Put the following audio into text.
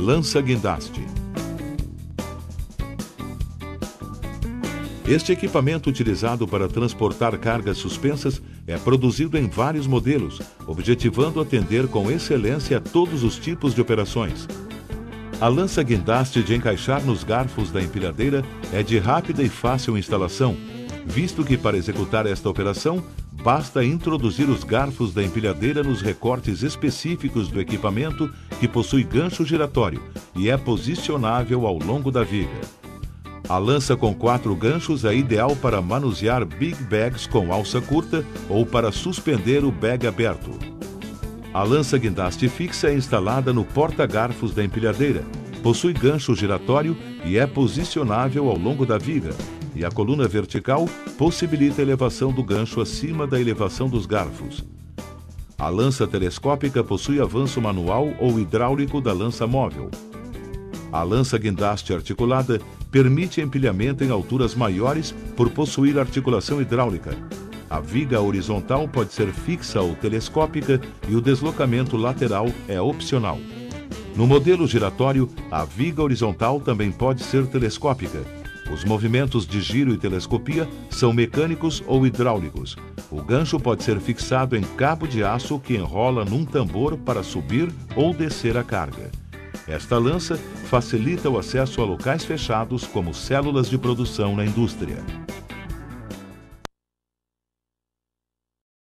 Lança-guindaste. Este equipamento utilizado para transportar cargas suspensas é produzido em vários modelos, objetivando atender com excelência a todos os tipos de operações. A lança-guindaste de encaixar nos garfos da empilhadeira é de rápida e fácil instalação, visto que para executar esta operação, basta introduzir os garfos da empilhadeira nos recortes específicos do equipamento, que possui gancho giratório e é posicionável ao longo da viga. A lança com 4 ganchos é ideal para manusear big bags com alça curta ou para suspender o bag aberto. A lança-guindaste fixa é instalada no porta-garfos da empilhadeira, possui gancho giratório e é posicionável ao longo da viga, e a coluna vertical possibilita a elevação do gancho acima da elevação dos garfos. A lança telescópica possui avanço manual ou hidráulico da lança móvel. A lança-guindaste articulada permite empilhamento em alturas maiores por possuir articulação hidráulica. A viga horizontal pode ser fixa ou telescópica e o deslocamento lateral é opcional. No modelo giratório, a viga horizontal também pode ser telescópica. Os movimentos de giro e telescopia são mecânicos ou hidráulicos. O gancho pode ser fixado em cabo de aço que enrola num tambor para subir ou descer a carga. Esta lança facilita o acesso a locais fechados como células de produção na indústria.